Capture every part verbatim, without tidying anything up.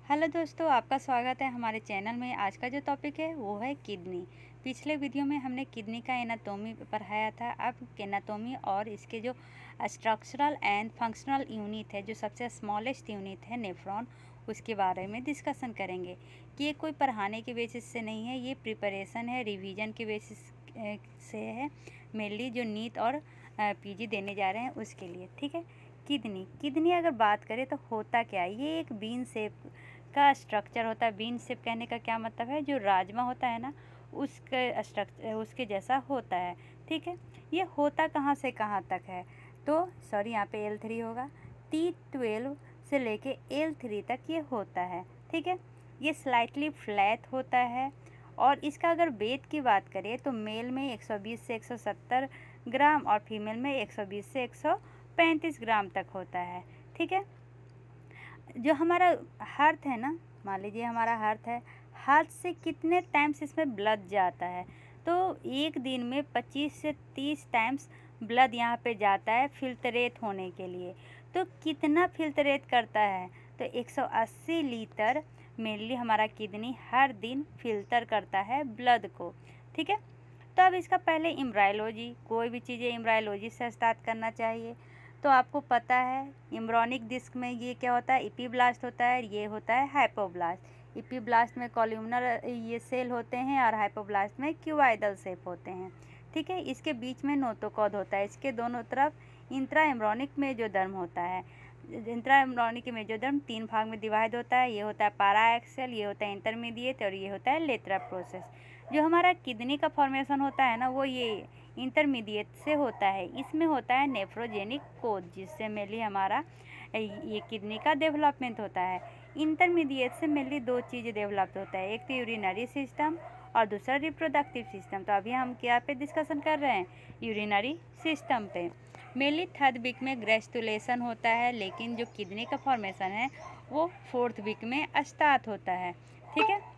Hello दोस्तों, आपका स्वागत है हमारे चैनल में। आज का जो टॉपिक है वो है किडनी। पिछले वीडियो में हमने किडनी का एनाटोमी पढ़ाया था। अब एनाटोमी और इसके जो स्ट्रक्चरल एंड फंक्शनल यूनिट है, जो सबसे स्मॉलेस्ट यूनिट है नेफ्रॉन, उसके बारे में डिस्कशन करेंगे कि ये कोई पढ़ाने के बेसिस से नहीं है, ये प्रिपरेशन है, रिवीजन के बेसिस से है। मेनली जो नीट और पीजी देने जा रहे हैं उसके लिए, ठीक है। किडनी किडनी अगर बात करें तो होता क्या है, ये एक बीन शेप का स्ट्रक्चर होता है। बीन शेप कहने का क्या मतलब है, जो राजमा होता है ना, उसके स्ट्रक्चर उसके जैसा होता है, ठीक है। ये होता कहाँ से कहाँ तक है, तो सॉरी यहाँ पे एल थ्री होगा, टी ट्वेल्व से लेके एल थ्री तक ये होता है, ठीक है। ये स्लाइटली फ्लैट होता है और इसका अगर वेट की बात करें तो मेल में एक सौ बीस से एक सौ सत्तर ग्राम और फीमेल में एक सौ बीस से एक सौ पैंतीस ग्राम तक होता है, ठीक है। जो हमारा हार्ट है ना, मान लीजिए हमारा हार्ट है, हार्ट से कितने टाइम्स इसमें ब्लड जाता है, तो एक दिन में पच्चीस से तीस टाइम्स ब्लड यहाँ पे जाता है फिल्टरेट होने के लिए। तो कितना फिल्टरेट करता है, तो एक सौ अस्सी लीटर मेनली हमारा किडनी हर दिन फिल्टर करता है ब्लड को, ठीक है। तो अब इसका पहले एम्ब्रायोलॉजी, कोई भी चीज़ें एम्ब्रायोलॉजी से स्टार्ट करना चाहिए। तो आपको पता है एम्ब्रॉनिक डिस्क में ये क्या होता है, इपीब्लास्ट होता है, ये होता है हाइपोब्लास्ट। इपीब्लास्ट में कॉल्यूमनर ये सेल होते हैं और हाइपोब्लास्ट में क्यूबाइडल शेप होते हैं, ठीक है। इसके बीच में नोटोकॉड होता है, इसके दोनों तरफ इंट्रा एम्ब्रॉनिक मेजोडर्म होता है। इंट्रा एम्ब्रॉनिक मेजोडर्म तीन भाग में डिवाइड होता है, ये होता है पारा एक्सेल, ये होता है इंटरमीडिएट और ये होता है लेटरल प्रोसेस। जो हमारा किडनी का फॉर्मेशन होता है ना, वो ये इंटरमीडिएट से होता है। इसमें होता है नेफ्रोजेनिक कोड, जिससे मेनली हमारा ये किडनी का डेवलपमेंट होता है। इंटरमीडिएट से मेनली दो चीज़ें डेवलप होता है, एक तो यूरिनरी सिस्टम और दूसरा रिप्रोडक्टिव सिस्टम। तो अभी हम क्या पे डिस्कशन कर रहे हैं, यूरिनरी सिस्टम पे। मेनली थर्ड वीक में ग्रेस्टुलेशन होता है, लेकिन जो किडनी का फॉर्मेशन है वो फोर्थ वीक में स्टार्ट होता है, ठीक है।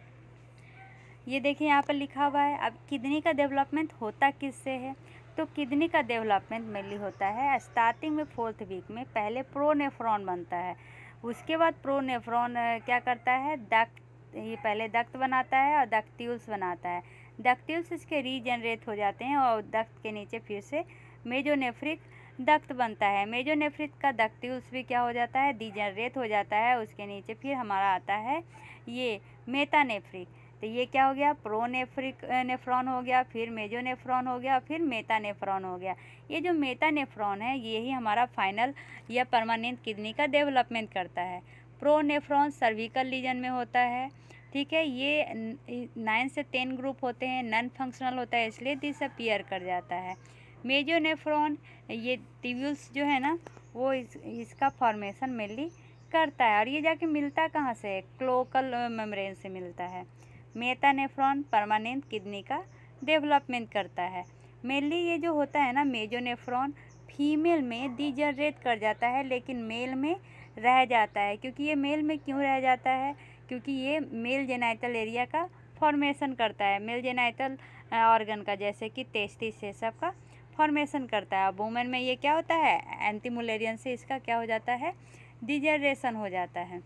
ये देखिए यहाँ पर लिखा हुआ है। अब किडनी का डेवलपमेंट होता किससे है, तो किडनी का डेवलपमेंट मेनली होता है स्टार्टिंग में फोर्थ वीक में। पहले प्रोनेफ्रॉन बनता है, उसके बाद प्रोनेफ्रॉन क्या करता है, डक्ट, ये पहले डक्ट बनाता है और डक्ट्यूल्स बनाता है। डक्ट्यूल्स इसके रीजनरेट हो जाते हैं और डक्ट के नीचे फिर से मेजोनेफ्रिक डक्ट बनता है। मेजोनेफ्रिक का डक्ट्यूल्स भी क्या हो जाता है, डीजनरेट हो जाता है। उसके नीचे फिर हमारा आता है ये मेटानेफ्रिक। तो ये क्या हो गया, प्रोनेफ्रिक नेफ्रॉन हो गया, फिर मेजोनेफ्रॉन हो गया, फिर मेटानेफ्रॉन हो गया। ये जो मेटानेफ्रॉन है यही हमारा फाइनल या परमानेंट किडनी का डेवलपमेंट करता है। प्रोनेफ्रॉन सर्विकल लीजन में होता है, ठीक है। ये नाइन से टेन ग्रुप होते हैं, नॉन फंक्शनल होता है, इसलिए डिसअपीयर कर जाता है। मेजोनेफ्रॉन ये ट्यूब्यूल्स जो है ना, वो इस, इसका फॉर्मेशन मेनली करता है और ये जाके मिलता कहाँ से, क्लोकल मेम्ब्रेन से मिलता है। मेटानेफ्रॉन परमानेंट किडनी का डेवलपमेंट करता है। मेनली ये जो होता है ना मेजोनेफ्रॉन, फीमेल में डिजनरेट कर जाता है लेकिन मेल में रह जाता है। क्योंकि ये मेल में क्यों रह जाता है, क्योंकि ये मेल जेनाइटल एरिया का फॉर्मेशन करता है, मेल जेनाइटल ऑर्गन का, जैसे कि टेस्टिस से सब का फॉर्मेशन करता है। वुमेन में ये क्या होता है, एंटीमुलेरियन से इसका क्या हो जाता है, डिजनरेशन हो जाता है,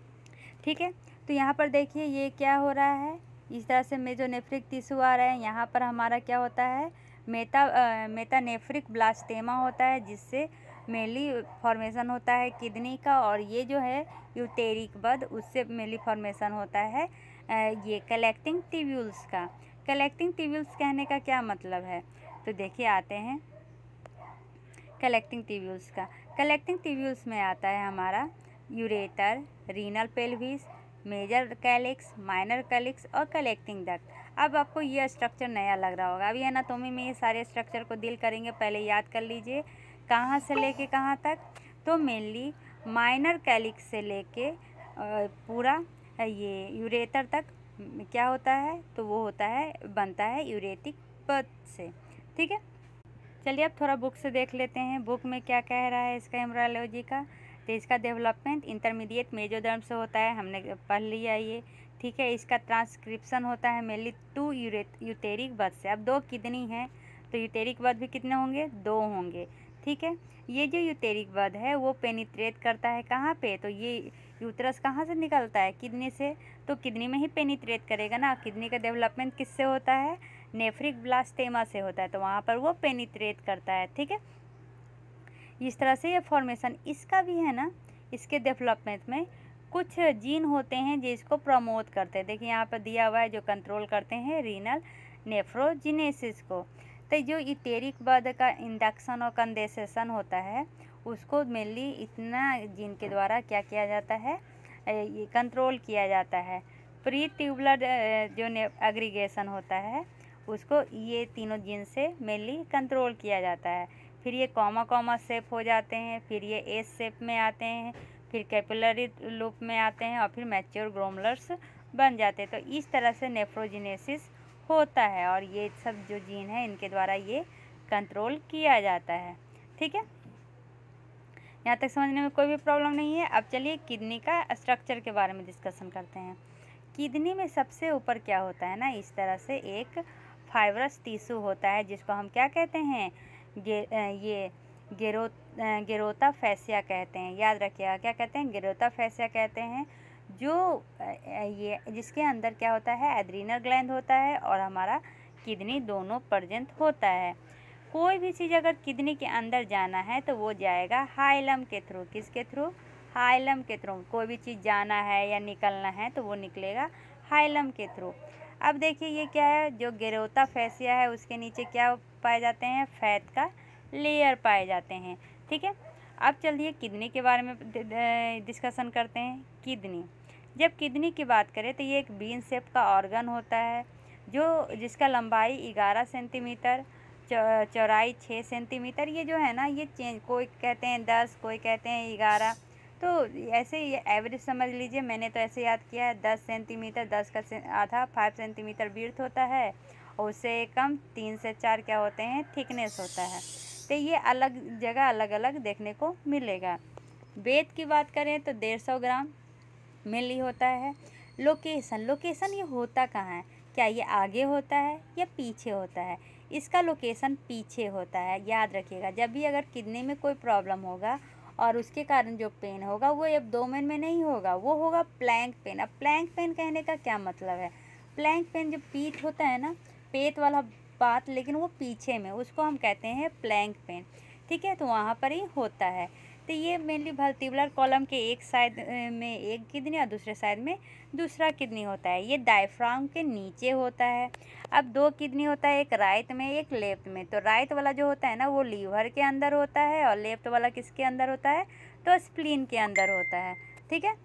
ठीक है। तो यहाँ पर देखिए ये क्या हो रहा है, इस तरह से मेजोनेफ्रिक टिश्यू आ रहा है। यहाँ पर हमारा क्या होता है, मेटा मेटानेफ्रिक ब्लास्टेमा होता है, जिससे मेनली फॉर्मेशन होता है किडनी का। और ये जो है यूटेरिक बड, उससे मेनली फॉर्मेशन होता है ये कलेक्टिंग ट्यूब्यूल्स का। कलेक्टिंग ट्यूब्यूल्स कहने का क्या मतलब है, तो देखिए आते हैं कलेक्टिंग ट्यूब्यूल्स का। कलेक्टिंग ट्यूब्यूल्स में आता है हमारा ureter, renal pelvis, major calyx, minor calyx और कलेक्टिंग डक्ट। अब आपको ये स्ट्रक्चर नया लग रहा होगा, अभी एनाटोमी में ये सारे स्ट्रक्चर को डील करेंगे, पहले याद कर लीजिए कहाँ से लेके कहाँ तक। तो मेनली माइनर कैलिक्स से लेके पूरा ये यूरेटर तक क्या होता है, तो वो होता है, बनता है यूरेटिक बड से, ठीक है। चलिए अब थोड़ा बुक से देख लेते हैं, बुक में क्या कह रहा है इसका एम्ब्रायोलॉजी का। तो इसका डेवलपमेंट इंटरमीडिएट मेजोडर्म से होता है, हमने पढ़ लिया ये, ठीक है। इसका ट्रांसक्रिप्शन होता है मेनली टू यूटेरिक बड से। अब दो किडनी हैं तो यूटेरिक बड भी कितने होंगे, दो होंगे, ठीक है। ये जो यूटेरिक बड है वो पेनिट्रेट करता है कहाँ पे, तो ये यूट्रस कहाँ से निकलता है? किडनी से। तो किडनी में ही पेनिट्रेट करेगा ना। किडनी का डेवलपमेंट किससे होता है? नेफ्रिक ब्लास्टेमा से होता है, तो वहाँ पर वो पेनिट्रेट करता है। ठीक है, इस तरह से ये फॉर्मेशन इसका भी है ना। इसके डेवलपमेंट में कुछ जीन होते हैं जिसको प्रमोट करते हैं। देखिए यहाँ पर दिया हुआ है, जो कंट्रोल करते हैं रीनल नेफ्रोजिनेसिस को। तो जो इटेरिक बर्थ का इंडक्शन और कंडेंसेशन होता है, उसको मेनली इतना जीन के द्वारा क्या किया जाता है, ये कंट्रोल किया जाता है। प्री ट्यूबुलर जो एग्रीगेशन होता है, उसको ये तीनों जीन से मेनली कंट्रोल किया जाता है। फिर ये कॉमा कॉमा शेप हो जाते हैं, फिर ये एस शेप में आते हैं, फिर कैपिलरी लूप में आते हैं, और फिर मैच्योर ग्लोमेरुलस बन जाते हैं। तो इस तरह से नेफ्रोजिनेसिस होता है, और ये सब जो जीन है इनके द्वारा ये कंट्रोल किया जाता है। ठीक है, यहाँ तक समझने में कोई भी प्रॉब्लम नहीं है। अब चलिए किडनी का स्ट्रक्चर के बारे में डिस्कशन करते हैं। किडनी में सबसे ऊपर क्या होता है ना, इस तरह से एक फाइब्रस टिश्यू होता है, जिसको हम क्या कहते हैं, गे, ये गेरो गेरोता फैसिया कहते हैं। याद रखिएगा, क्या कहते हैं? गेरोता फैसिया कहते हैं। जो ये जिसके अंदर क्या होता है, एड्रीनल ग्लैंड होता है और हमारा किडनी दोनों प्रेजेंट होता है। कोई भी चीज़ अगर किडनी के अंदर जाना है तो वो जाएगा हाइलम के थ्रू। किसके थ्रू? हाइलम के थ्रू। कोई भी चीज़ जाना है या निकलना है तो वो निकलेगा हाइलम के थ्रू। अब देखिए ये क्या है, जो गेरोता फैसिया है उसके नीचे क्या पाए जाते हैं, फैट का लेयर पाए जाते हैं। ठीक है, अब चलिए किडनी के बारे में डिस्कशन करते हैं। किडनी, जब किडनी की बात करें तो ये एक बीन शेप का ऑर्गन होता है, जो जिसका लंबाई ग्यारह सेंटीमीटर, चौड़ाई छः सेंटीमीटर। ये जो है ना, ये चेंज, कोई कहते हैं दस, कोई कहते हैं ग्यारह, तो ऐसे ये एवरेज समझ लीजिए। मैंने तो ऐसे याद किया है, दस सेंटीमीटर, दस का आधा फाइव सेंटीमीटर विड्थ होता है, और उससे कम तीन से चार क्या होते हैं, थिकनेस होता है। तो ये अलग जगह अलग अलग देखने को मिलेगा। वेट की बात करें तो डेढ़ सौ ग्राम मेनली होता है। लोकेशन, लोकेशन ये होता कहाँ है? क्या ये आगे होता है या पीछे होता है? इसका लोकेशन पीछे होता है। याद रखिएगा, जब भी अगर किडनी में कोई प्रॉब्लम होगा और उसके कारण जो पेन होगा वो एब्डोमेन में नहीं होगा, वो होगा प्लैंक पेन। अब प्लैंक पेन कहने का क्या मतलब है? प्लैंक पेन जो पीठ होता है ना, पेट वाला बात, लेकिन वो पीछे में, उसको हम कहते हैं प्लैंक पेन। ठीक है, तो वहाँ पर ही होता है। तो ये मेनली वर्टिब्रल कॉलम के एक साइड में एक किडनी और दूसरे साइड में दूसरा किडनी होता है। ये डायफ्राम के नीचे होता है। अब दो किडनी होता है, एक राइट में एक लेफ्ट में। तो राइट वाला जो होता है ना, वो लीवर के अंदर होता है, और लेफ्ट वाला किसके अंदर होता है? तो स्प्लीन के अंदर होता है। ठीक है,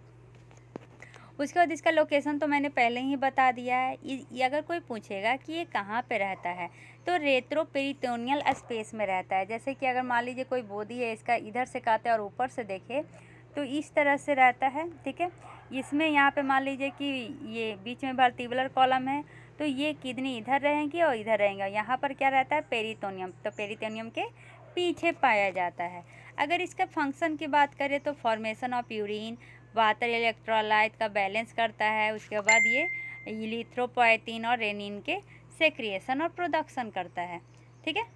उसके बाद इसका लोकेशन तो मैंने पहले ही बता दिया है। ये अगर कोई पूछेगा कि ये कहाँ पे रहता है, तो रेट्रोपेरिटोनियल स्पेस में रहता है। जैसे कि अगर मान लीजिए कोई बॉडी है, इसका इधर से काटे और ऊपर से देखे तो इस तरह से रहता है। ठीक है, इसमें यहाँ पे मान लीजिए कि ये बीच में वर्टिब्रल कॉलम है, तो ये किडनी इधर रहेंगी और इधर रहेंगे। यहाँ पर क्या रहता है? पेरिटोनियम। तो पेरिटोनियम के पीछे पाया जाता है। अगर इसका फंक्शन की बात करें तो formation of urine, water electrolyte का बैलेंस करता है। उसके बाद ये इरिथ्रोपोएटिन और रेनिन के सेक्रिएशन और प्रोडक्शन करता है। ठीक है,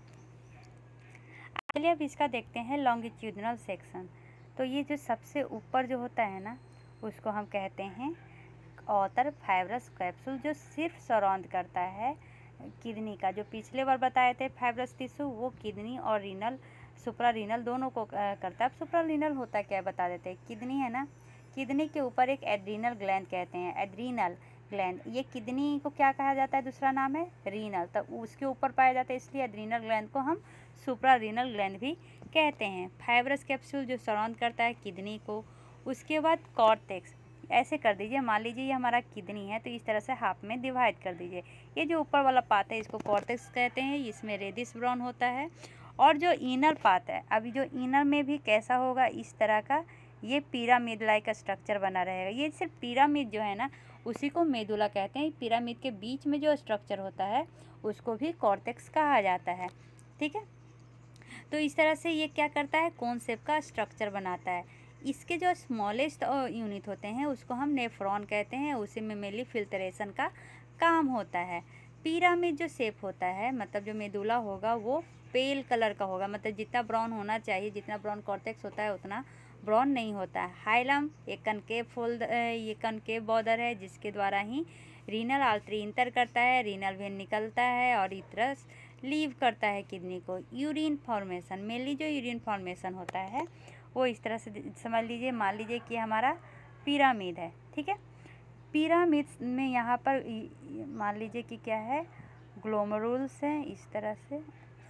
चलिए अब इसका देखते हैं लॉन्गिट्यूडिनल सेक्शन। तो ये जो सबसे ऊपर जो होता है ना, उसको हम कहते हैं ऑटर फाइब्रस कैप्सूल, जो सिर्फ सराउंड करता है किडनी का। जो पिछले बार बताए थे फाइब्रस टिश्यू, वो किडनी और रीनल, सुप्रा रीनल दोनों को करता है। अब सुप्रा रीनल होता क्या है बता देते हैं। किडनी है ना, किडनी के ऊपर एक एड्रीनल ग्लैंड कहते हैं, एड्रीनल ग्लैंड। ये किडनी को क्या कहा जाता है? दूसरा नाम है रीनल, तो उसके ऊपर पाया जाता है, इसलिए एड्रीनल ग्लैंड को हम सुप्रा रीनल ग्लैंड भी कहते हैं। फाइब्रस कैप्सूल जो सराउंड करता है किडनी को। उसके बाद कॉर्टेक्स, ऐसे कर दीजिए, मान लीजिए ये हमारा किडनी है, तो इस तरह से हाफ में डिवाइड कर दीजिए। ये जो ऊपर वाला पार्ट है इसको कॉर्टेक्स कहते हैं, इसमें रेडिश ब्राउन होता है। और जो इनर पार्ट है, अभी जो इनर में भी कैसा होगा, इस तरह का ये पिरामिड लाइक स्ट्रक्चर बना रहेगा। ये सिर्फ पिरामिड जो है ना, उसी को मेदुला कहते हैं। पिरामिड के बीच में जो स्ट्रक्चर होता है उसको भी कॉर्टेक्स कहा जाता है। ठीक है, तो इस तरह से ये क्या करता है? कोन शेप का स्ट्रक्चर बनाता है। इसके जो स्मॉलेस्ट यूनिट होते हैं उसको हम नेफ्रॉन कहते हैं, उसी में मेनली फिल्ट्रेशन का काम होता है। पिरामिड जो शेप होता है, मतलब जो मेदुला होगा वो पेल कलर का होगा, मतलब जितना ब्राउन होना चाहिए, जितना ब्राउन कॉर्टेक्स होता है उतना ब्रॉन नहीं होता है। हाइलम एक कनकेव फोल्ड ये कनकेव बॉर्डर है जिसके द्वारा ही रीनल आर्टरी इंटर करता है, रीनल वेन निकलता है और इतरस लीव करता है किडनी को। यूरिन फॉर्मेशन, मेनली जो यूरिन फॉर्मेशन होता है वो इस तरह से समझ लीजिए, मान लीजिए कि हमारा पिरामिड है, ठीक है। पिरामिड में यहाँ पर मान लीजिए कि क्या है, ग्लोमेरुल्स हैं, इस तरह से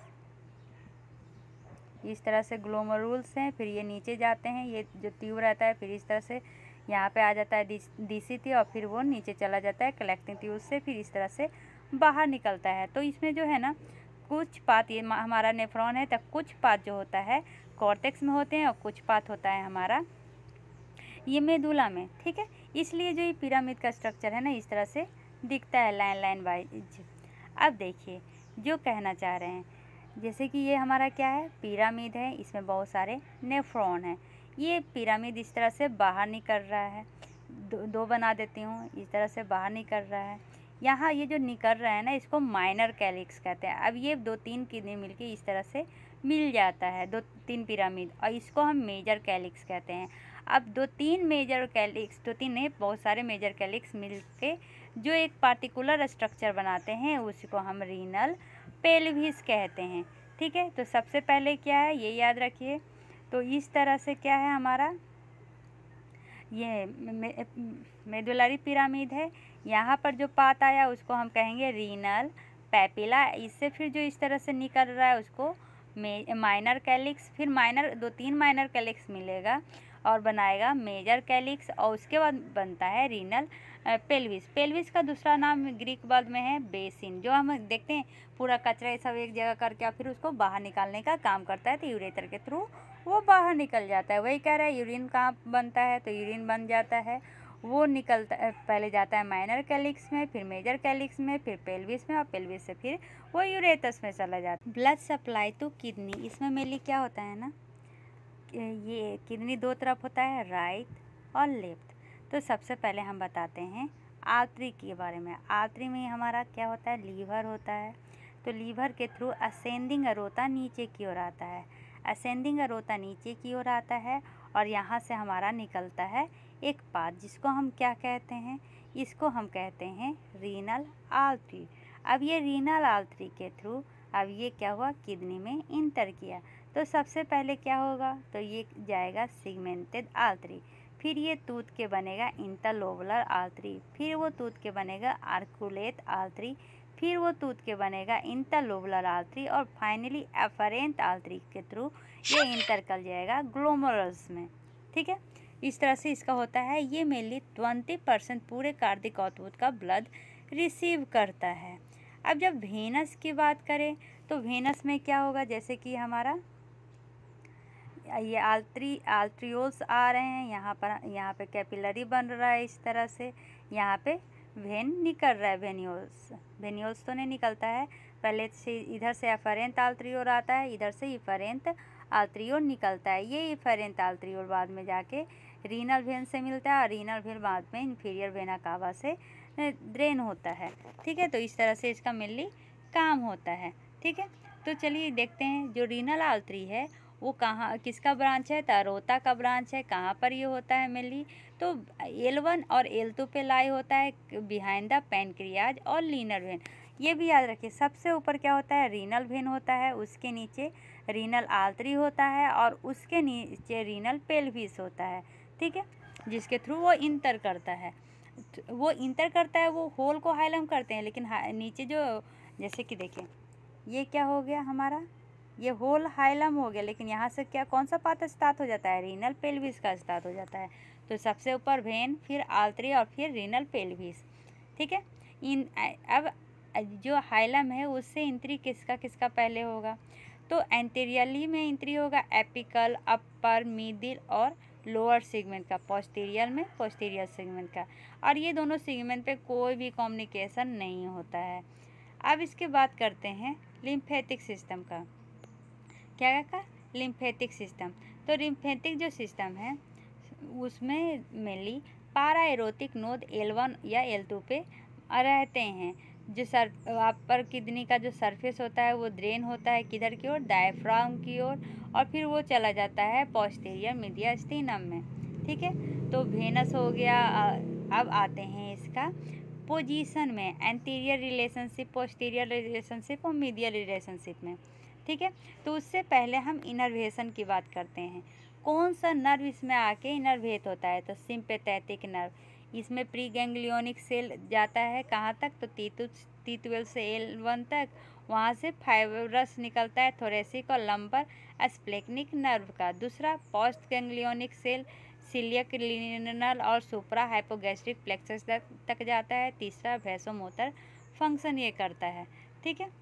इस तरह से ग्लोमेरुल्स हैं, फिर ये नीचे जाते हैं, ये जो ट्यूब रहता है फिर इस तरह से यहाँ पे आ जाता है डीसीटी और फिर वो नीचे चला जाता है कलेक्टिंग ट्यूब से, फिर इस तरह से बाहर निकलता है। तो इसमें जो है ना कुछ पार्ट, ये हमारा नेफ्रॉन है, तब कुछ पार्ट जो होता है कॉर्टेक्स में होते हैं और कुछ पार्ट होता है हमारा ये मेदुला में, ठीक है। इसलिए जो ये पिरामिड का स्ट्रक्चर है ना इस तरह से दिखता है लाइन लाइन वाइज। अब देखिए जो कहना चाह रहे हैं, जैसे कि ये हमारा क्या है, पिरामिड है, इसमें बहुत सारे नेफ्रॉन हैं। ये पिरामिड इस तरह से बाहर निकल रहा है, दो, दो बना देती हूँ, इस तरह से बाहर निकल रहा है। यहाँ ये जो निकल रहा है ना इसको माइनर कैलिक्स कहते हैं। अब ये दो तीन किडनी मिलके इस तरह से मिल जाता है, दो तीन पिरामिड, और इसको हम मेजर कैलिक्स कहते हैं। अब दो तीन मेजर कैलिक्स, दो तीन नहीं बहुत सारे मेजर कैलिक्स मिलके जो एक पार्टिकुलर स्ट्रक्चर बनाते हैं उसको हम रीनल पेल्विस कहते हैं, ठीक है। तो सबसे पहले क्या है ये याद रखिए। तो इस तरह से क्या है हमारा ये मे, मेडुलरी पिरामिड है, यहाँ पर जो पार्ट आया उसको हम कहेंगे रीनल पैपिला। इससे फिर जो इस तरह से निकल रहा है उसको माइनर कैलिक्स, फिर माइनर दो तीन माइनर कैलिक्स मिलेगा और बनाएगा मेजर कैलिक्स, और उसके बाद बनता है रीनल पेल्विस। पेल्विस का दूसरा नाम ग्रीक वर्ड में है बेसिन। जो हम देखते हैं पूरा कचरा ये सब एक जगह करके फिर उसको बाहर निकालने का काम करता है, तो यूरेटर के थ्रू वो बाहर निकल जाता है। वही कह रहा है यूरिन कहाँ बनता है, तो यूरिन बन जाता है, वो निकलता है, पहले जाता है माइनर कैलिक्स में, फिर मेजर कैलिक्स में, फिर पेल्विस में, और पेल्विस से फिर वो यूरेटस में चला जाता है। ब्लड सप्लाई टू किडनी, इसमें मेनली क्या होता है ना, ये किडनी दो तरफ होता है, राइट और लेफ्ट। तो सबसे पहले हम बताते हैं आर्टरी के बारे में। आर्टरी में हमारा क्या होता है, लीवर होता है। तो लीवर के थ्रू असेंडिंग अरोता नीचे की ओर आता है, असेंडिंग अरोता नीचे की ओर आता है, और यहाँ से हमारा निकलता है एक पार्ट जिसको हम क्या कहते हैं, इसको हम कहते हैं रीनल आर्टरी। अब ये रीनल आर्टरी के थ्रू अब ये क्या हुआ, किडनी में इंटर किया। तो सबसे पहले क्या होगा, तो ये जाएगा सिगमेंटेड आर्टरी, फिर ये टूथ के बनेगा इंटरलोबुलर आर्टरी, फिर वो टूथ के बनेगा आर्कुलेट आर्टरी, फिर वो टूथ के बनेगा इंटरलोबुलर आर्टरी, और फाइनली एफरेंट आर्टरी के थ्रू ये इंटर कर जाएगा ग्लोमेरुल्स में, ठीक है। इस तरह से इसका होता है। ये मेनली ट्वेंटी परसेंट पूरे कार्डिक आउटपुट का ब्लड रिसीव करता है। अब जब वेनस की बात करें तो वेनस में क्या होगा, जैसे कि हमारा ये आल्ट्री आल्ट्रियोल्स आ रहे हैं, यहाँ पर यहाँ पे कैपिलरी बन रहा है इस तरह से, यहाँ पे वेन निकल रहा है, वेन्यूल्स वेन्यूल्स तो नहीं निकलता है, पहले से इधर से एफरेंट आल्ट्रियोल आता है, इधर से इफरेंट आल्ट्रियोल निकलता है। ये इफरेंट आल्ट्रियोल बाद में जाके रीनल वेन से मिलता है, और रीनल वेन बाद में इन्फीरियर वेना कावा से ड्रेन होता है, ठीक है। तो इस तरह से इसका मेनली काम होता है, ठीक है। तो चलिए देखते हैं जो रीनल आर्टरी है वो कहाँ किसका ब्रांच है, तो अरोता का ब्रांच है। कहाँ पर ये होता है मेनली, तो एल वन और एल टू पे लाई होता है, बिहाइंड द पैनक्रियाज और लीनर वेन। ये भी याद रखिए, सबसे ऊपर क्या होता है, रीनल वेन होता है, उसके नीचे रीनल आर्टरी होता है, और उसके नीचे रीनल पेल्विस होता है, ठीक है, जिसके थ्रू वो इंटर करता है वो इंटर करता है वो होल को हाइलम करते हैं, लेकिन नीचे जो जैसे कि देखें ये क्या हो गया हमारा, ये होल हाइलम हो गया, लेकिन यहाँ से क्या कौन सा पार्ट स्टार्ट हो जाता है, रीनल पेल्विस का स्टार्ट हो जाता है। तो सबसे ऊपर वेन, फिर आर्टरी और फिर रीनल पेल्विस, ठीक है। इन अब जो हाइलम है उससे एंट्री किसका किसका पहले होगा, तो एंटीरियरली में एंट्री होगा एपिकल, अपर, मिडिल और लोअर सेगमेंट का, पोस्टीरियर में पोस्टीरियर सेगमेंट का, और ये दोनों सेगमेंट पे कोई भी कम्युनिकेशन नहीं होता है। अब इसके बात करते हैं लिम्फेटिक सिस्टम का। क्या का लिम्फेटिक सिस्टम, तो लिम्फेटिक जो सिस्टम है उसमें mainly para aortic node L one या एल टू पे रहते हैं। जो सर अपर किडनी का जो सरफेस होता है वो ड्रेन होता है किधर की ओर, डायफ्राम की ओर, और फिर वो चला जाता है पोस्टीरियर मीडियास्टिनम में। ठीक है, तो वेनस हो गया। अब आते हैं इसका पोजीशन में, एंटीरियर रिलेशनशिप, पोस्टीरियर रिलेशनशिप और मीडियल रिलेशनशिप में। ठीक है, तो उससे पहले हम इनर्वेशन की बात करते हैं। कौन सा नर्व इसमें आके इनर्वेट होता है, तो सिंपैथेटिक नर्व। इसमें प्री गैंग्लियोनिक सेल जाता है कहाँ तक, तो टी टू टी ट्वेल्व से एल वन तक, वहाँ से फाइब्रस निकलता है थोरेसिक और लंबर स्प्लेक्निक नर्व का। दूसरा post ganglionic cell coeliac, lienal और सुप्रा हाइपोगैस्ट्रिक प्लेक्सस तक, तक जाता है। तीसरा वैसोमोटर फंक्शन ये करता है। ठीक है,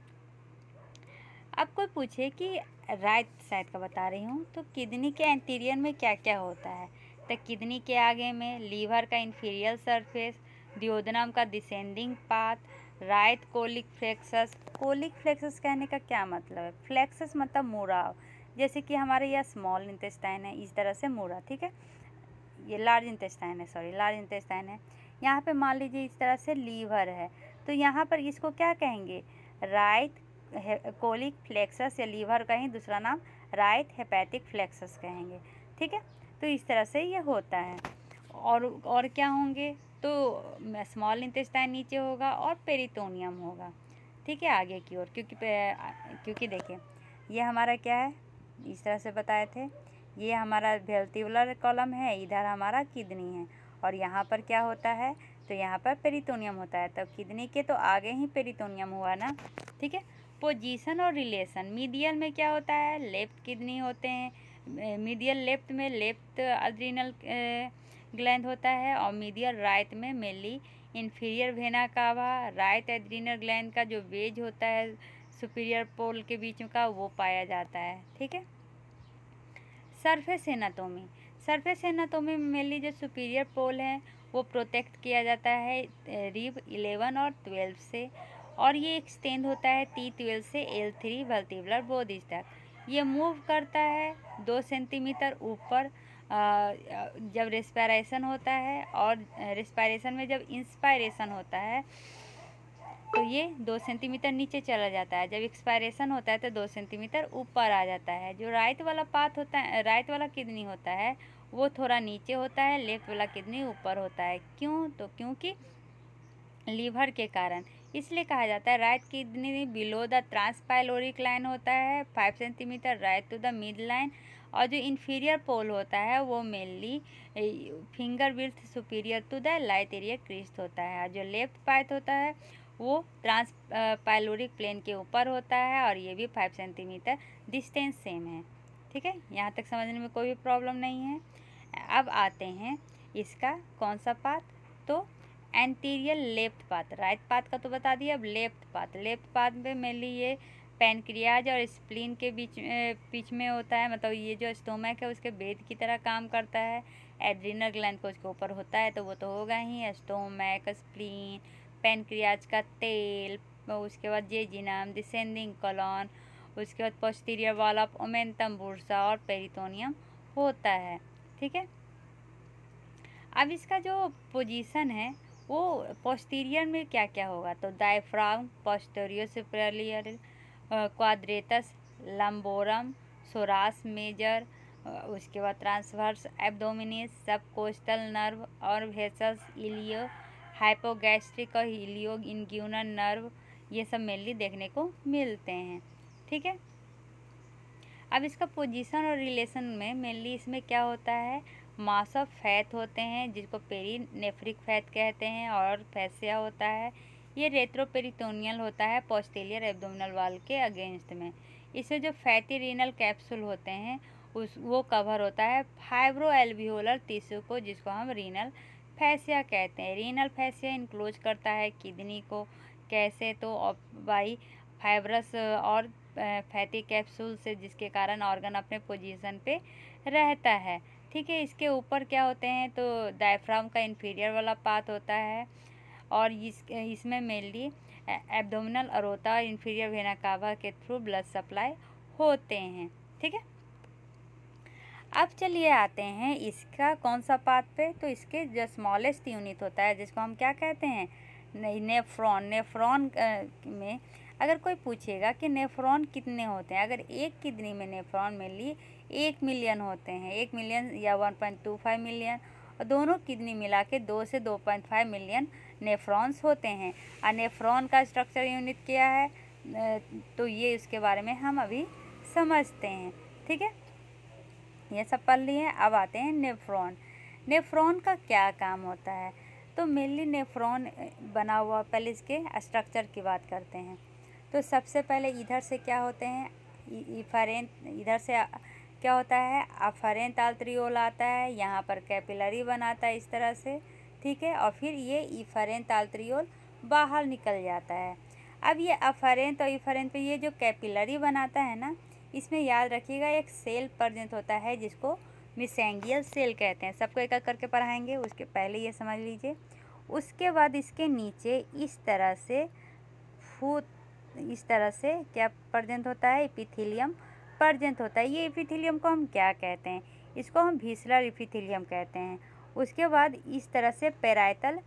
अब कोई पूछे कि राइट साइड का बता रही हूँ, तो किडनी के एंटीरियर में क्या क्या होता है, तो किडनी के आगे में लीवर का इंफीरियर सरफेस, डियोडनम का descending path, right colic flexure. Colic flexure कहने का क्या मतलब है, फ्लेक्सस मतलब मुड़ाव, जैसे कि हमारे यह स्मॉल इंटेस्टाइन है, इस तरह से मुड़ा। ठीक है, ये लार्ज इंटेस्टाइन है, सॉरी लार्ज इंटेस्टाइन है। यहाँ पे मान लीजिए इस तरह से लीवर है, तो यहाँ पर इसको क्या कहेंगे, राइट कोलिक फ्लेक्सस, या लीवर का ही दूसरा नाम राइट हेपेटिक फ्लेक्सस कहेंगे। ठीक है, तो इस तरह से ये होता है। और और क्या होंगे, तो स्मॉल इंटेस्टाइन नीचे होगा और पेरिटोनियम होगा। ठीक है, आगे की ओर, क्योंकि क्योंकि देखिए ये हमारा क्या है, इस तरह से बताए थे, ये हमारा वेल्टिबुलर कॉलम है, इधर हमारा किडनी है, और यहाँ पर क्या होता है, तो यहाँ पर पेरिटोनियम होता है। तो किडनी के तो आगे ही पेरिटोनियम हुआ ना। ठीक है, पोजीशन और रिलेशन, मीडियल में क्या होता है, लेफ्ट किडनी होते हैं, मीडियल लेफ्ट में लेफ्ट अड्रीनल ग्लैंड होता है, और मीडियल राइट में mainly inferior vena cava, right adrenal gland का जो वेज होता है सुपीरियर पोल के बीच का, वो पाया जाता है। ठीक है, सरफेस एनाटोमी, सरफेस एनाटोमी में मेनली जो सुपीरियर पोल है वो प्रोटेक्ट किया जाता है रिब इलेवन और ट्वेल्व से, और ये एक्सटेंड होता है टी ट्वेल्व से एल थ्री वर्टिब्रल बॉडीज तक। ये मूव करता है दो सेंटीमीटर ऊपर जब रेस्पिरेशन होता है, और रेस्पिरेशन में जब इंस्पायरेशन होता है तो ये दो सेंटीमीटर नीचे चला जाता है, जब एक्सपायरेशन होता है तो दो सेंटीमीटर ऊपर आ जाता है। जो राइट वाला पाथ होता है, राइट वाला किडनी होता है वो थोड़ा नीचे होता है, लेफ्ट वाला किडनी ऊपर होता है। क्यों, तो क्योंकि लीवर के कारण, इसलिए कहा जाता है right kidney below the transpyloric line होता है five centimetre right to the mid line, और जो इन्फीरियर पोल होता है वो mainly finger width superior to the लाइट एरिया क्रिस्ट होता है। जो लेफ्ट पाथ होता है वो ट्रांसपाइलोरिक प्लेन के ऊपर होता है, और ये भी फाइव सेंटीमीटर डिस्टेंस सेम है। ठीक है, यहाँ तक समझने में कोई भी प्रॉब्लम नहीं है। अब आते हैं इसका कौन सा पाथ, तो anterior left path, right path का तो बता दिया, अब लेफ्ट पाथ। लेफ्ट पाथ में मेनली ये पैनक्रियाज और स्प्लीन के बीच बीच में होता है, मतलब ये जो स्टोमक है उसके बेद की तरह काम करता है। एड्रीनल ग्लैंड को उसके ऊपर होता है तो वो तो होगा ही, स्टोमक, स्प्लीन, पैनक्रियाज का तेल, उसके बाद जेजिनम, डिसेंडिंग कॉलम, उसके बाद posterior wall of omentum bursa और पेरिटोनियम होता है। ठीक है, अब इसका जो पोजीशन है वो पोस्टीरियर में क्या क्या होगा, तो diaphragm, posterior superior, quadratus, lumborum, सोरास मेजर, उसके बाद transversus abdominis, subcostal nerve और वेसल्स इलियो, हाइपोगैस्ट्रिक और इलियो इंग्यूनल नर्व, ये सब मेनली देखने को मिलते हैं। ठीक है, अब इसका पोजीशन और रिलेशन में मेनली इसमें क्या होता है, मास ऑफ फैट होते हैं जिसको पेरीनेफ्रिक फैट कहते हैं, और फैसिया होता है, ये रेट्रोपेरिटोनियल होता है पोस्टीरियर एब्डोमिनल वॉल के अगेंस्ट में। इससे जो फैटी रीनल कैप्सूल होते हैं उस वो कवर होता है फाइब्रो एल्वियोलर टिश्यू को, जिसको हम रीनल फैसिया कहते हैं। रीनल फैसिया इंक्लोज करता है किडनी को, कैसे, तो बाई फाइब्रस और फैटी कैप्सूल से, जिसके कारण ऑर्गन अपने पोजीशन पे रहता है। ठीक है, इसके ऊपर क्या होते हैं, तो डायफ्राम का इन्फीरियर वाला पार्ट होता है, और इस इसमें मेनली एब्डोमिनल अरोटा और इन्फीरियर वेना कावा के थ्रू ब्लड सप्लाई होते हैं। ठीक है, अब चलिए आते हैं इसका कौन सा पार्ट पे, तो इसके जो स्मॉलेस्ट यूनिट होता है जिसको हम क्या कहते हैं, नेफ्रॉन। नेफ्रॉन में अगर कोई पूछेगा कि नेफ्रॉन कितने होते हैं, अगर एक किडनी में नेफ्रॉन मेनली एक मिलियन होते हैं, एक मिलियन या one point two five million, और दोनों किडनी मिला के दो से दो पॉइंट फाइव मिलियन नेफ्रॉन्स होते हैं। और नेफ्रॉन का स्ट्रक्चर यूनिट क्या है, तो ये इसके बारे में हम अभी समझते हैं। ठीक है, ये सब पढ़ लिए। अब आते हैं नेफ्रॉन। नेफ्रॉन का क्या काम होता है, तो मेनली नेफ्रॉन बना हुआ, पहले इसके स्ट्रक्चर की बात करते हैं। तो सबसे पहले इधर से क्या होते हैं, इफरेंट, इधर से क्या होता है, अफरेंट आर्टरियोल आता है, यहाँ पर कैपिलरी बनाता है इस तरह से। ठीक है, और फिर ये इफरेंट आर्टरियोल बाहर निकल जाता है। अब ये अफरेंट और इफरेंट पे ये जो कैपिलरी बनाता है ना, इसमें याद रखिएगा एक सेल प्रेजेंट होता है जिसको मिसेंगियल सेल कहते हैं। सबको एक एक करके पढ़ाएंगे, उसके पहले ये समझ लीजिए। उसके बाद इसके नीचे इस तरह से फूट, इस तरह से क्या प्रेजेंट होता है, एपिथेलियम प्रेजेंट होता है। ये एपिथेलियम को हम क्या कहते हैं, इसको हम विसरल एपिथेलियम कहते हैं। उसके बाद इस तरह से पेराइटल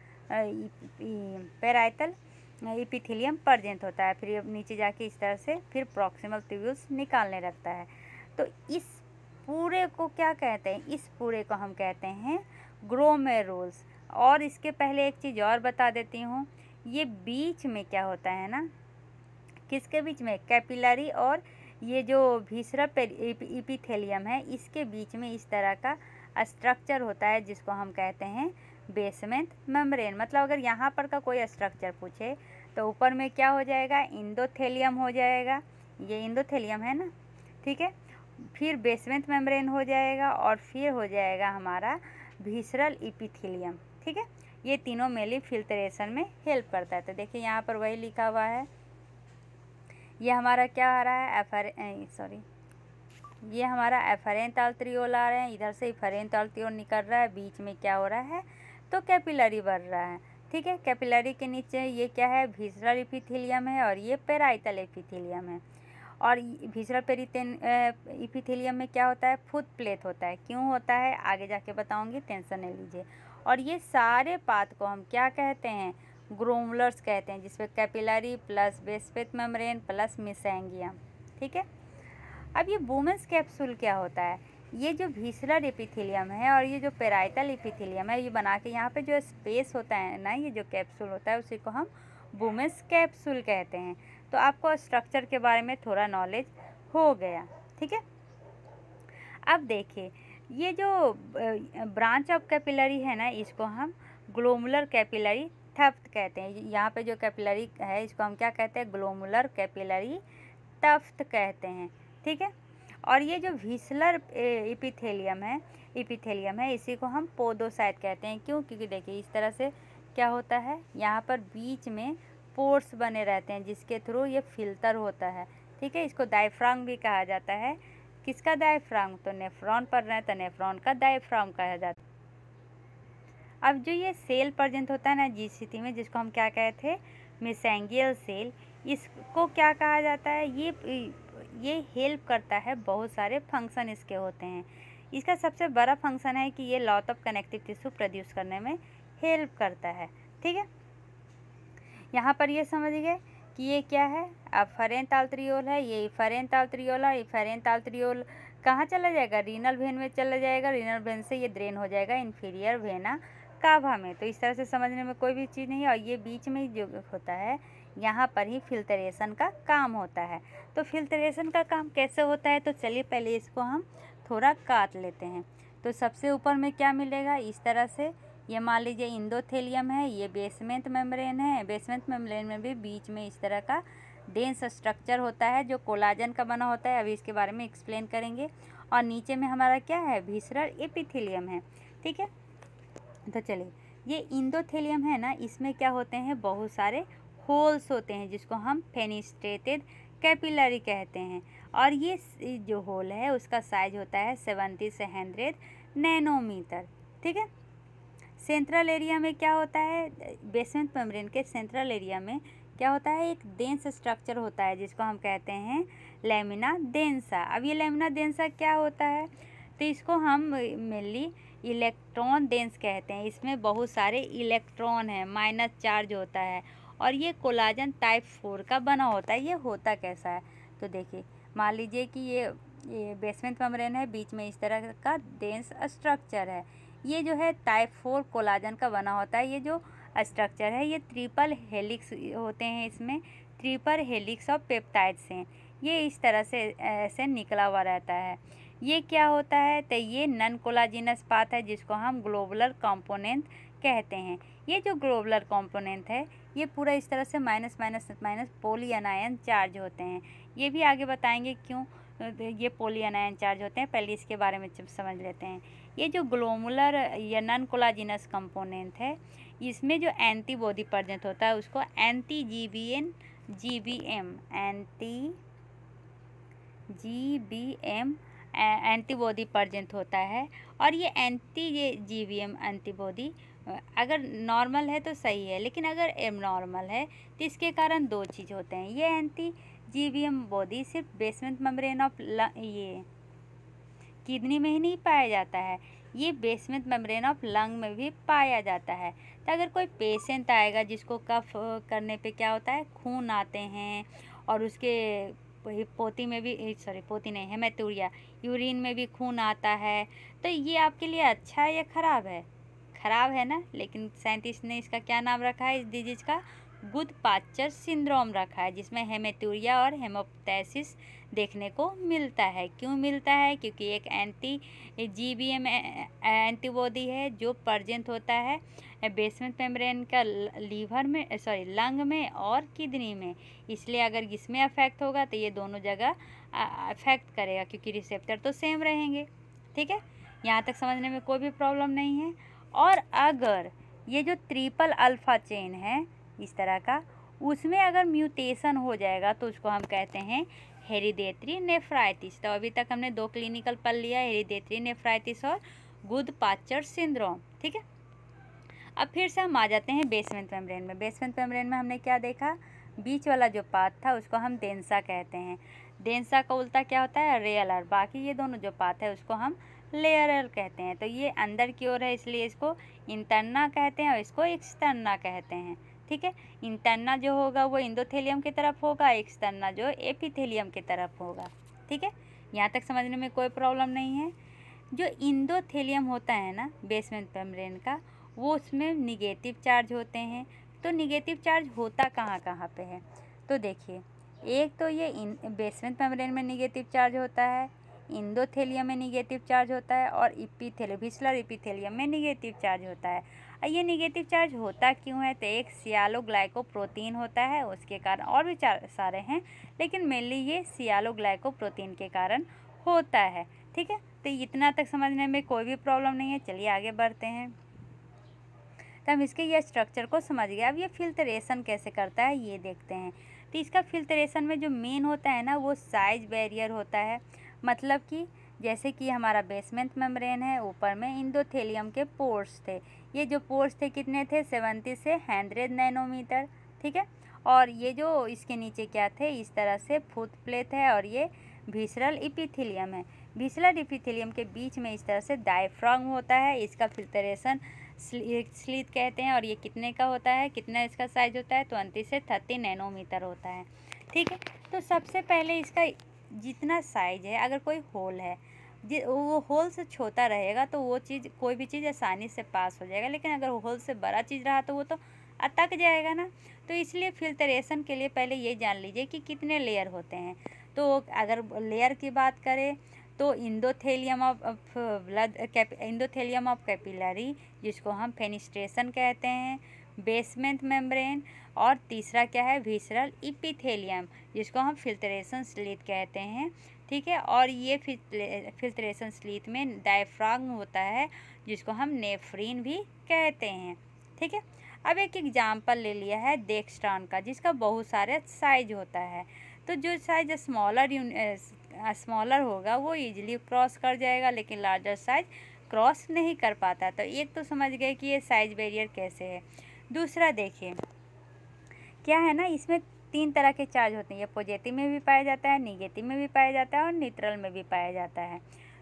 पेराइटल एपिथेलियम प्रेजेंट होता है। फिर नीचे जाके इस तरह से फिर प्रॉक्सिमल ट्यूब्यूल्स निकालने लगता है। तो इस पूरे को क्या कहते हैं, इस पूरे को हम कहते हैं ग्लोमेरुल्स। और इसके पहले एक चीज़ और बता देती हूँ, ये बीच में क्या होता है ना, किसके बीच में, कैपिलरी और ये जो विसरल एपिथेलियम है, इसके बीच में इस तरह का स्ट्रक्चर होता है जिसको हम कहते हैं बेसमेंट मेम्ब्रेन। मतलब अगर यहाँ पर का कोई स्ट्रक्चर पूछे तो ऊपर में क्या हो जाएगा, इंडोथेलियम हो जाएगा, ये इंडोथेलियम है ना। ठीक है, फिर बेसमेंट मेम्ब्रेन हो जाएगा और फिर हो जाएगा हमारा विसरल एपिथेलियम। ठीक है, ये तीनों मेनली फिल्ट्रेशन में हेल्प करता है। तो देखिए यहाँ पर वही लिखा हुआ है, ये हमारा क्या आ रहा है, एफर सॉरी ये हमारा एफरेंट आर्टरियोल आ रहे हैं, इधर से इफरेंट आर्टरियोल निकल रहा है, बीच में क्या हो रहा है, तो कैपिलरी बढ़ रहा है। ठीक है, कैपिलरी के नीचे ये क्या है, विसरल एपिथेलियम है और ये पेराइटल एपिथेलियम है। और विसरल पेरिटेन एपिथेलियम में क्या होता है, फुट प्लेट होता है। क्यों होता है आगे जाके बताऊंगी, टेंशन नहीं लीजिए। और ये सारे पाथ को हम क्या कहते हैं, ग्लोमेरुलस कहते हैं, जिसमें capillary plus basement membrane plus mesangium. ठीक है, अब ये वुमेन्स कैप्सूल क्या होता है, ये जो विसरल एपिथेलियम है और ये जो पेराइटल एपिथेलियम है, ये बना के यहाँ पे जो स्पेस होता है ना, ये जो कैप्सूल होता है, उसी को हम वुमेन्स कैप्सूल कहते हैं। तो आपको स्ट्रक्चर के बारे में थोड़ा नॉलेज हो गया। ठीक है, अब देखिए ये जो ब्रांच ऑफ कैपिलरी है ना, इसको हम ग्लोमुलर कैपिलरी टफ्ट कहते हैं। यहाँ पे जो कैपिलरी है इसको हम क्या कहते हैं, ग्लोमुलर कैपिलरी टफ्ट कहते हैं। ठीक है, और ये जो विसरल एपिथेलियम है एपिथेलियम है इसी को हम पोडोसाइट कहते हैं। क्यों, क्योंकि देखिए इस तरह से क्या होता है, यहाँ पर बीच में पोर्स बने रहते हैं जिसके थ्रू ये फिल्टर होता है। ठीक है, इसको डायफ्राम भी कहा जाता है। किसका डायफ्राम, तो नेफ्रॉन पढ़ रहे हैं तो नेफ्रॉन का डायफ्राम कहा जाता है। अब जो ये सेल प्रेजेंट होता है ना जिस स्थिति में, जिसको हम क्या कहे थे, मेसेंगियल सेल, इसको क्या कहा जाता है, ये ये हेल्प करता है, बहुत सारे फंक्शन इसके होते हैं। इसका सबसे बड़ा फंक्शन है कि ये lot of connective tissue produce करने में हेल्प करता है। ठीक है, यहाँ पर ये समझ गए कि ये क्या है, अफरेंट आर्टरियोल है, ये इफरेंट आर्टरियोल है। इफरेंट आर्टरियोल कहाँ चला जाएगा, रीनल वेन में चला जाएगा, रीनल वेन से ये ड्रेन हो जाएगा इन्फीरियर वेना कावा में। तो इस तरह से समझने में कोई भी चीज़ नहीं है। और ये बीच में जो होता है, यहाँ पर ही फिल्ट्रेशन का काम होता है। तो फिल्ट्रेशन का काम कैसे होता है, तो चलिए पहले इसको हम थोड़ा काट लेते हैं। तो सबसे ऊपर में क्या मिलेगा, इस तरह से ये मान लीजिए इंडोथेलियम है, ये बेसमेंट मेम्ब्रेन है। बेसमेंट मेम्ब्रेन में भी बीच में इस तरह का डेंस स्ट्रक्चर होता है जो कोलाजन का बना होता है। अभी इसके बारे में एक्सप्लेन करेंगे। और नीचे में हमारा क्या है, विसरल एपिथेलियम है। ठीक है, तो चलिए ये इंडोथेलियम है ना, इसमें क्या होते हैं, बहुत सारे होल्स होते हैं जिसको हम फेनिस्ट्रेटेड कैपिलरी कहते हैं। और ये जो होल है उसका साइज होता है सेवेंटी से हंड्रेड नैनोमीटर। ठीक है, सेंट्रल एरिया में क्या होता है, बेसमेंट मेम्ब्रेन के सेंट्रल एरिया में क्या होता है, एक डेंस स्ट्रक्चर होता है जिसको हम कहते हैं लैमिना डेंसा। अब ये लैमिना डेंसा क्या होता है, तो इसको हम मेनली इलेक्ट्रॉन डेंस कहते हैं। इसमें बहुत सारे इलेक्ट्रॉन हैं, माइनस चार्ज होता है और ये कोलाजन टाइप फोर का बना होता है। ये होता कैसा है तो देखिए, मान लीजिए कि ये ये बेसमेंट मेम्ब्रेन है, बीच में इस तरह का डेंस स्ट्रक्चर है। ये जो है टाइप फोर कोलाजन का बना होता है। ये जो स्ट्रक्चर है ये ट्रिपल हेलिक्स होते हैं, इसमें ट्रिपल हेलिक्स ऑफ पेप्टाइड्स हैं। ये इस तरह से ऐसे निकला हुआ रहता है। ये क्या होता है तो ये नन कोलाजिनस पाथ है, जिसको हम ग्लोबुलर कंपोनेंट कहते हैं। ये जो ग्लोबुलर कंपोनेंट है ये पूरा इस तरह से minus minus minus poly anion charge होते हैं। ये भी आगे बताएंगे क्यों ये पोली अनायन चार्ज होते हैं, पहले इसके बारे में समझ लेते हैं। ये जो ग्लोबुलर या नन कोलाजिनस कंपोनेंट है, इसमें जो एंटीबॉडी प्रेजेंट होता है उसको anti G B N G B M anti G B M antibody present होता है। और ये एंटी ये जी बी एम एंटीबॉडी अगर नॉर्मल है तो सही है, लेकिन अगर एबनॉर्मल है तो इसके कारण दो चीज़ होते हैं। ये anti G B M body सिर्फ बेसमेंट मेम्ब्रेन ऑफ ये किडनी में ही नहीं पाया जाता है, ये बेसमेंट मेम्ब्रेन ऑफ लंग में भी पाया जाता है। तो अगर कोई पेशेंट आएगा जिसको कफ करने पे क्या होता है, खून आते हैं और उसके पोती में भी सॉरी पोती नहीं हेमेटूरिया यूरिन में भी खून आता है, तो ये आपके लिए अच्छा है या ख़राब है? ख़राब है ना। लेकिन साइंटिस्ट ने इसका क्या नाम रखा है, इस डिजीज का गुड-पाचर सिंड्रोम रखा है, जिसमें हेमेटूरिया और हेमोप्टाइसिस देखने को मिलता है। क्यों मिलता है? क्योंकि एक anti G B M antibody है जो प्रेजेंट होता है बेसमेंट मेम्ब्रेन का लीवर में सॉरी लंग में और किडनी में। इसलिए अगर इसमें अफेक्ट होगा तो ये दोनों जगह अफेक्ट करेगा, क्योंकि रिसेप्टर तो सेम रहेंगे। ठीक है, यहाँ तक समझने में कोई भी प्रॉब्लम नहीं है। और अगर ये जो ट्रिपल अल्फा चेन है इस तरह का, उसमें अगर म्यूटेशन हो जाएगा तो उसको हम कहते हैं हेरिडेटरी नेफ्राइटिस। तो अभी तक हमने दो क्लिनिकल पढ़ लिया, हेरिडेटरी नेफ्राइटिस और गुड-पाचर सिंड्रोम। ठीक है, अब फिर से हम आ जाते हैं बेसमेंट मेम्ब्रेन में। बेसमेंट मेम्ब्रेन में हमने क्या देखा, बीच वाला जो पार्ट था उसको हम डेंसा कहते हैं। डेंसा का उल्टा क्या होता है, रेयलर। बाकी ये दोनों जो पार्ट है उसको हम लेयरर कहते हैं। तो ये अंदर की ओर है इसलिए इसको इंटरना कहते हैं और इसको एक्सटर्ना कहते हैं। ठीक है, इंटरना जो होगा वो इंडोथेलियम की तरफ होगा, एक्सटर्ना जो एपिथेलियम की तरफ होगा। ठीक है, यहाँ तक समझने में कोई प्रॉब्लम नहीं है। जो इंडोथेलियम होता है ना बेसमेंट मेम्ब्रेन का, वो उसमें निगेटिव चार्ज होते हैं। तो निगेटिव चार्ज होता कहाँ कहाँ पे है तो देखिए, एक तो ये बेसमेंट मेम्ब्रेन में निगेटिव चार्ज होता है, इंडोथेलियम में निगेटिव चार्ज होता है और इपीथेलियम विस्लर इपीथेलियम में निगेटिव चार्ज होता है। और ये निगेटिव चार्ज होता क्यों है तो एक सियालोग्लाइकोप्रोटीन होता है, उसके कारण और भी चार सारे हैं, लेकिन मेनली ये सियालोग्लाइकोप्रोटीन के कारण होता है। ठीक है, तो इतना तक समझने में कोई भी प्रॉब्लम नहीं है। चलिए आगे बढ़ते हैं। तो हम इसके ये स्ट्रक्चर को समझ गए। अब ये फिल्ट्रेशन कैसे करता है ये देखते हैं। तो इसका फिल्ट्रेशन में जो मेन होता है ना वो साइज बैरियर होता है। मतलब कि जैसे कि हमारा बेसमेंट मेम्ब्रेन है, ऊपर में इंडोथेलियम के पोर्स थे। ये जो पोर्स थे कितने थे, सेवेंटी से हंड्रेड नैनोमीटर। ठीक है, और ये जो इसके नीचे क्या थे, इस तरह से फुट प्लेट है और ये विसरल इपीथेलियम है। विसरल इपीथेलियम के बीच में इस तरह से डायफ्राम होता है, इसका फिल्ट्रेशन स्लीट कहते हैं। और ये कितने का होता है, कितना इसका साइज होता है, ट्वेंटी से थर्टी नैनोमीटर होता है। ठीक है, तो सबसे पहले इसका जितना साइज है, अगर कोई होल है वो होल से छोटा रहेगा तो वो चीज़ कोई भी चीज़ आसानी से पास हो जाएगा, लेकिन अगर होल से बड़ा चीज़ रहा तो वो तो अटक जाएगा ना। तो इसलिए फिल्ट्रेशन के लिए पहले ये जान लीजिए कि कितने लेयर होते हैं। तो अगर लेयर की बात करें तो endothelium of blood endothelium of capillary, जिसको हम फेनिस्ट्रेशन कहते हैं, बेसमेंट मेम्ब्रेन, और तीसरा क्या है विसरल इपीथेलियम, जिसको हम फिल्ट्रेशन स्लीट कहते हैं। ठीक है, और ये फिल्ट्रेशन स्लीट में डायफ्राम होता है, जिसको हम नेफ्रीन भी कहते हैं। ठीक है, अब एक एग्जाम्पल ले लिया है डेक्स्ट्रॉन का, जिसका बहुत सारे साइज होता है। तो जो साइज स्मॉलर स्मॉलर होगा वो इजीली क्रॉस कर जाएगा, लेकिन लार्जर साइज क्रॉस नहीं कर पाता। तो एक तो समझ गए कि ये साइज बैरियर कैसे है। दूसरा देखिए क्या है ना, इसमें तीन तरह के चार्ज होते हैं। ये पॉजिटिव में भी पाया जाता है, निगेटिव में भी पाया जाता है और न्यूट्रल में भी पाया जाता है।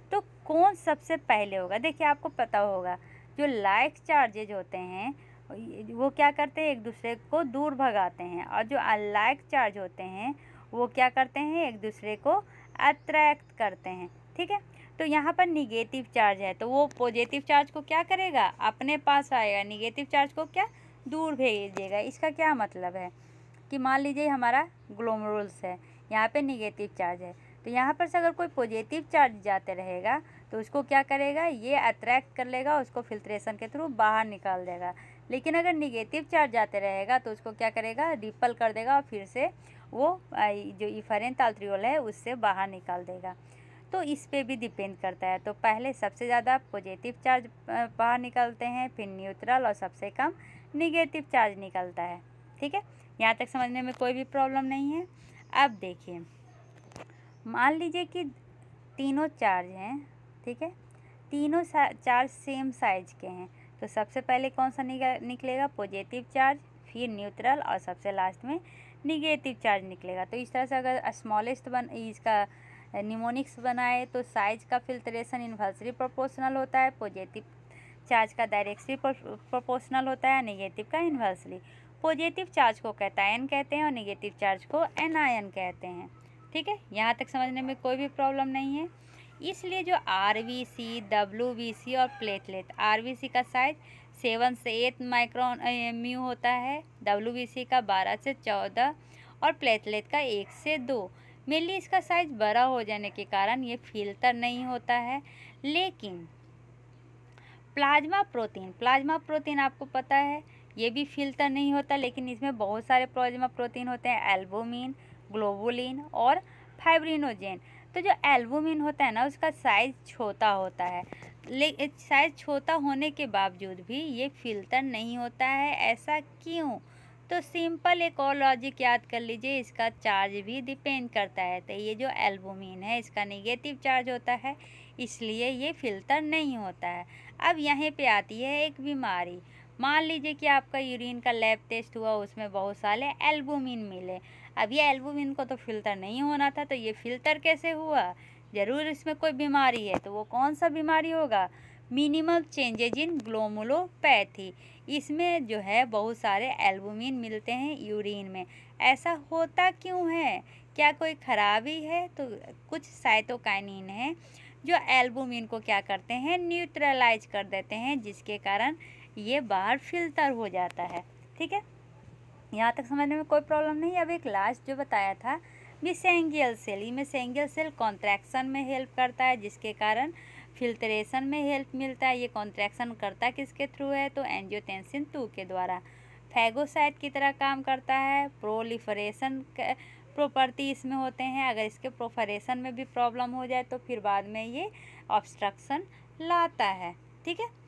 तो कौन सबसे पहले होगा? देखिए आपको पता होगा जो लाइक चार्जेज होते हैं वो क्या करते हैं, एक दूसरे को दूर भगाते हैं, और जो अनलाइक चार्ज होते हैं वो क्या करते हैं, एक दूसरे को अट्रैक्ट करते हैं। ठीक है, तो यहाँ पर निगेटिव चार्ज है तो वो पॉजिटिव चार्ज को क्या करेगा, अपने पास आएगा, निगेटिव चार्ज को क्या दूर भेजेगा। इसका क्या मतलब है कि मान लीजिए हमारा ग्लोमेरुल्स है, यहाँ पे निगेटिव चार्ज है, तो यहाँ पर से अगर कोई पॉजिटिव चार्ज जाते रहेगा तो उसको क्या करेगा, ये अट्रैक्ट कर लेगा, उसको फिल्ट्रेशन के थ्रू बाहर निकाल देगा। लेकिन अगर निगेटिव चार्ज जाते रहेगा तो उसको क्या करेगा, रिपल कर देगा और फिर से वो जो इफरेंट अल्ट्रियोल है उससे बाहर निकाल देगा। तो इस पे भी डिपेंड करता है। तो पहले सबसे ज़्यादा पॉजिटिव चार्ज बाहर निकलते हैं, फिर न्यूट्रल, और सबसे कम निगेटिव चार्ज निकलता है। ठीक है, यहाँ तक समझने में कोई भी प्रॉब्लम नहीं है। अब देखिए, मान लीजिए कि तीनों चार्ज हैं, ठीक है, तीनों चार्ज सेम साइज के हैं, तो सबसे पहले कौन सा निकलेगा, पॉजिटिव चार्ज, फिर न्यूट्रल, और सबसे लास्ट में निगेटिव चार्ज निकलेगा। तो इस तरह से अगर स्मॉलेस्ट बन इसका निमोनिक्स बनाए तो साइज का फिल्ट्रेशन इन्वर्सली प्रोपोर्शनल होता है, पॉजिटिव चार्ज का डायरेक्टली प्रोपोर्शनल होता है, नेगेटिव का इन्वर्सली। पॉजिटिव चार्ज को कैटायन कहते हैं और नेगेटिव चार्ज को एनायन कहते हैं। ठीक है, यहाँ तक समझने में कोई भी प्रॉब्लम नहीं है। इसलिए जो R B C, W B C और प्लेटलेट, आर बी सी का साइज सेवन से एट माइक्रोन म्यू होता है, डब्ल्यू बी सी का बारह से चौदह और प्लेटलेट का एक से दो। मेनली इसका साइज बड़ा हो जाने के कारण ये फिल्टर नहीं होता है। लेकिन प्लाज्मा प्रोटीन, प्लाज्मा प्रोटीन आपको पता है ये भी फिल्टर नहीं होता, लेकिन इसमें बहुत सारे प्लाज्मा प्रोटीन होते हैं, एल्बुमिन, ग्लोबुलिन और फाइब्रिनोजेन। तो जो एल्बुमिन होता है ना उसका साइज छोटा होता है, लेकिन साइज छोटा होने के बावजूद भी ये फिल्टर नहीं होता है। ऐसा क्यों? तो सिंपल एक और लॉजिक याद कर लीजिए, इसका चार्ज भी डिपेंड करता है। तो ये जो एल्बुमिन है इसका नेगेटिव चार्ज होता है, इसलिए ये फिल्टर नहीं होता है। अब यहाँ पे आती है एक बीमारी। मान लीजिए कि आपका यूरिन का लैब टेस्ट हुआ, उसमें बहुत सारे एल्बुमिन मिले। अब ये एल्बुमिन को तो फिल्टर नहीं होना था, तो ये फिल्टर कैसे हुआ? ज़रूर इसमें कोई बीमारी है। तो वो कौन सा बीमारी होगा? Minimal changes in glomerulopathy. इसमें जो है बहुत सारे एल्बुमिन मिलते हैं यूरिन में। ऐसा होता क्यों है? क्या कोई खराबी है? तो कुछ साइटोकाइनिन है जो एल्बुमिन को क्या करते हैं, न्यूट्रलाइज कर देते हैं, जिसके कारण ये बाहर फिल्टर हो जाता है। ठीक है, यहाँ तक समझने में कोई प्रॉब्लम नहीं। अब एक लास्ट जो बताया था मेसेंजियल सेल, ये मेसेंजियल सेल कॉन्ट्रैक्शन में हेल्प करता है, जिसके कारण फिल्ट्रेशन में हेल्प मिलता है। ये कॉन्ट्रैक्शन करता किसके थ्रू है? तो एंजियोटेंसिन टू के द्वारा। फैगोसाइट की तरह काम करता है। प्रोलिफरेशन प्रॉपर्टी इसमें होते हैं। अगर इसके प्रोफरेशन में भी प्रॉब्लम हो जाए तो फिर बाद में ये ऑब्स्ट्रक्शन लाता है। ठीक है।